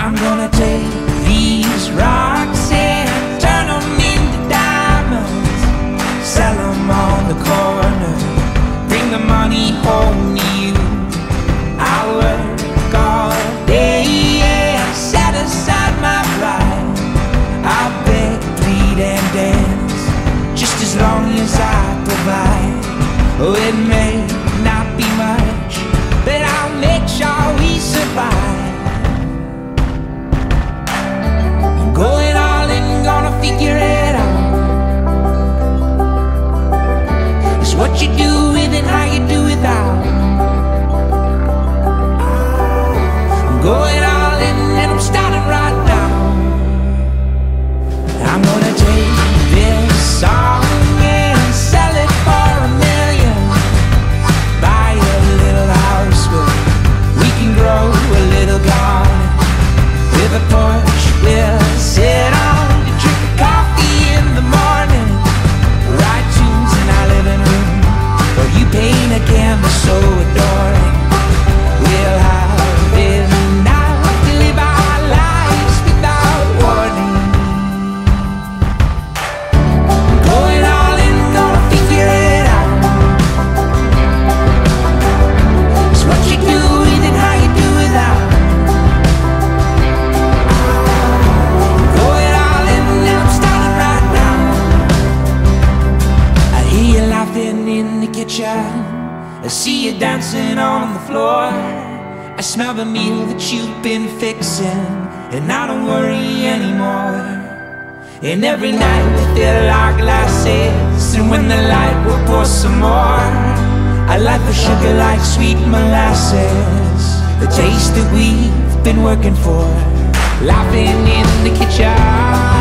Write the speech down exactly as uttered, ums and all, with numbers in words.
I'm gonna take these rocks and turn them into diamonds, sell them on the corner, bring the money home to you. I work all day and set aside my pride. I'll beg, plead and dance, just as long as I provide. Oh, it may not be much, but I'll make sure we survive. I'm going all in, gonna figure it out. It's what you do with and how you do without. I'm going all in and I'm starting right now. I'm gonna take this song and sell it for a million. Buy a little house where we can grow a little garden. With a porch we'll sit on to drink coffee in the morning. Write tunes in our living room, or you paint a canvas so adoring. We'll have enough to live our lives without warning. Going all in, gonna figure it out. It's what you do with and how you do without. Going all in and I'm starting right now. I hear you laughing in the kitchen, I see you dancing on the floor. I smell the meal that you've been fixing, and I don't worry anymore. And every night we fill our glasses, and when the light will pour some more. I like the sugar like sweet molasses, the taste that we've been working for. Laughing in the kitchen,